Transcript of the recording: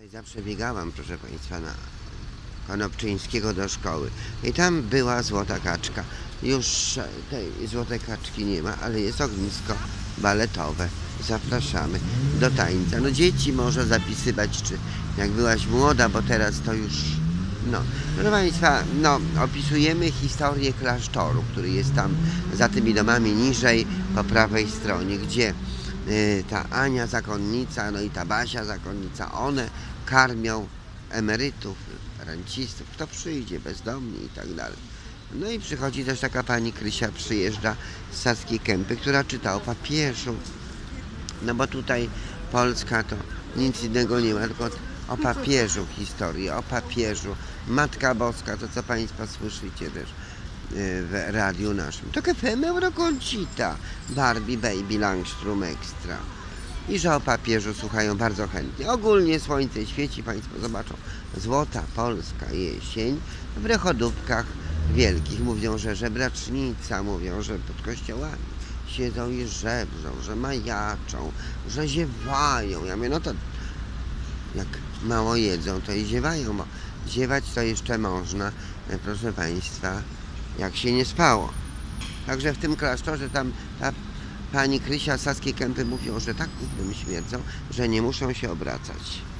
Zawsze biegałam, proszę Państwa, na Konopczyńskiego do szkoły i tam była złota kaczka. Już tej złotej kaczki nie ma, ale jest ognisko baletowe. Zapraszamy do tańca. No dzieci może zapisywać, czy jak byłaś młoda, bo teraz to już... No, proszę Państwa, no, opisujemy historię klasztoru, który jest tam za tymi domami niżej, po prawej stronie, gdzie ta Ania zakonnica, no i ta Basia zakonnica, one karmią emerytów, rencistów, kto przyjdzie, bezdomni i tak dalej. No i przychodzi też taka pani Krysia, przyjeżdża z Saskiej Kępy, która czyta o papieżu. No bo tutaj Polska to nic innego nie ma, tylko o papieżu historię, o papieżu. Matka Boska, to co Państwo słyszycie też w radiu naszym. To FM Eurokoncita, Barbie, Baby, Langstrom Extra. I że o papieżu słuchają bardzo chętnie. Ogólnie słońce świeci, Państwo zobaczą. Złota polska jesień w rechodówkach wielkich. Mówią, że żebracznica, mówią, że pod kościołami siedzą i żebrzą, że majaczą, że ziewają. Ja mówię, no to jak mało jedzą, to i ziewają, bo ziewać to jeszcze można, proszę Państwa, jak się nie spało. Także w tym klasztorze tam ta pani Krysia z Saskiej Kępy mówią, że tak gównem śmierdzą, że nie muszą się obracać.